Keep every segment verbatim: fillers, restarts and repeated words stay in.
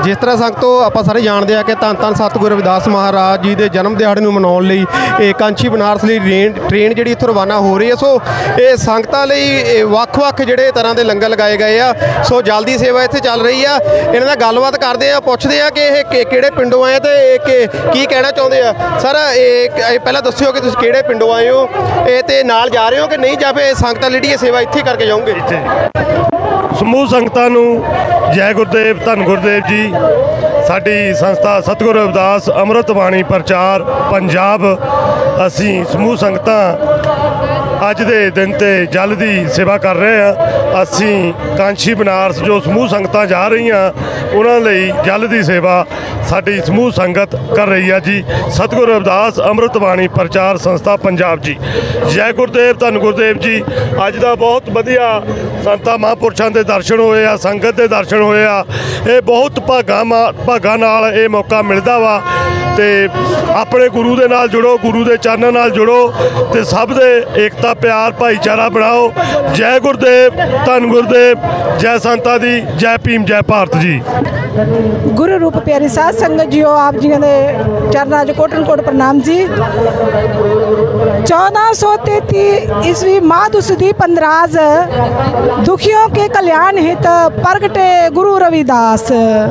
जिस तरह संगतों आप सारे जानते हैं कि धन धन सतगुरु रविदास महाराज जी के जन्म दिहाड़े नूं मनाउण लई ये कांछी बनारस लई ट्रेन ट्रेन जिहड़ी इत्थों रवाना हो रही है। सो ये संगतां लई वख-वख जिहड़े तरह के लंगर लगाए गए आ। सो जल्दी सेवा इत्थे चल रही आ। इन्हां नाल गलबात करदे आ, पुछदे आ कि ये किहड़े पिंडों आए ते की कहना चाहुंदे आ। सर ये पहलां दस्सिओ कि तुसीं किहड़े पिंडों आए हो ये ते नाल जा रहे हो कि नहीं, जां फिर संगतां लई जिहड़ी सेवा इत्थे करके जाओगे? समूह संगतां नूं जय गुरुदेव, धन गुरुदेव जी। साडी संस्था सतगुरु रविदास अमृत बाणी प्रचार पंजाब, असी समूह संगतां अज दे दिन ते जल की सेवा कर रहे हैं। असी कांछी बनारस जो समूह संगतां जा रही हैं उन्हां लई जल की सेवा साडी समूह संगत कर रही है जी। सतगुरु रविदास अमृत बाणी प्रचार संस्था पंजाब जी। जय गुरुदेव, धन गुरुदेव जी। अज का बहुत वधिया संतां महापुरुषों के दर्शन होए आ, संगत के दर्शन होए आ। ये बहुत भागा भागा नाल ये मौका मिलता वा ते अपने गुरु दे नाल जुड़ो, गुरु दे चरणों नाल जुड़ो ते सब दे एकता प्यार भाईचारा बनाओ। जय गुरुदेव, धन गुरुदेव। जय संतां दी, जय भीम, जय भारत जी। गुरु रूप प्यारी साध संगत जियो, आप जी के चरणा च कोटन कोट प्रणाम जी। चौदह सौ तेती ईस्वी माध सुदी पंद्राज दुखियों के कल्याण हित प्रगटे गुरु रविदास।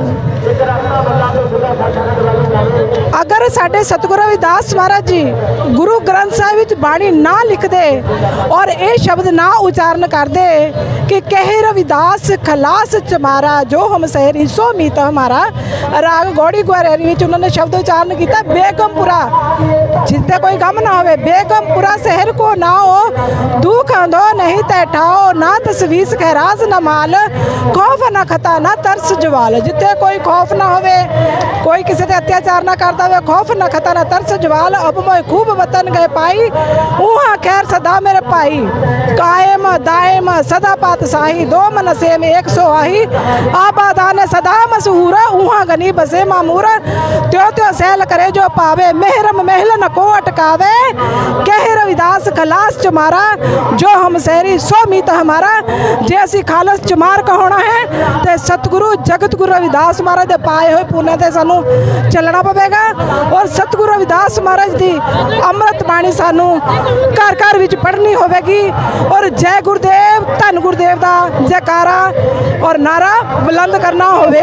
अगर साडे सतगुरु रविदास महाराज जी गुरु ग्रंथ साहिब विच बाणी ना लिखते और ये शब्द ना उच्चारण करते कि कहे रविदास खलास चमारा जो हम सहरी सो मीत हमारा, राग गौड़ी ग्वारेरी विच उन्होंने शब्द उच्चारण किया बेगमपुरा जिससे कोई गम ना होवे। बेगमपुरा शहर को ना हो दुख आंदो नहीं तैठाओ, ना तस्वीस खैराज न माल, खौफ न खता ना तरस जवाल। जिते कोई खौफ ना होवे, कोई किसी से अत्याचार ना करता हुए, खौफ न खता ना तरस जवाल। अब मोए खूब वतन गए पाई उहाँ खैर सदा मेरे पाई, कायम दायम सदा पातशाही, दो मन से में एक सौ आही, आबादान सदा मशहूर उहाँ गनी बसे मामूर। त्यो त्यो सैल करे जो पावे, मेहरम महल न को अटकावे, कहे रविदास खलास चमारा जो हम सहरी सो मीत हमारा। जे असी खालस चमार का होना है तो सतगुरु जगत गुरु रविदास महाराज दे पाए हुए पुण्य ते सानू चलना पवेगा। और सतगुरु रविदास महाराज दी अमृत बाणी सानू घर घर विच पढ़नी होवेगी। और जय गुरुदेव, धन गुरुदेव दा जयकारा और नारा बुलंद करना होवे।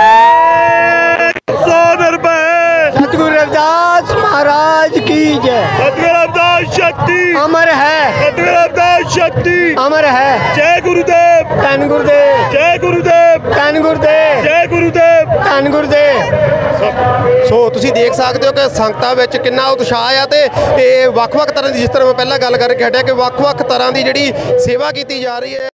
सतगुरु रविदास महाराज की जय। सतगुरु रविदास शक्ति अमर है, सतगुरु रविदास शक्ति अमर है। जय गुरुदेव, धन गुरुदेव, जय गुरुदेव, धन गुरुदेव, जय गुरुदेव, धन गुरुदेव। सो तुसी देख सकते हो कि संगतां विच कितना उत्साह है ते ये वख-वख तरह की, जिस तरह मैं पहला गल करके हटिया कि वख-वख तरह की जिहड़ी सेवा की जा रही है।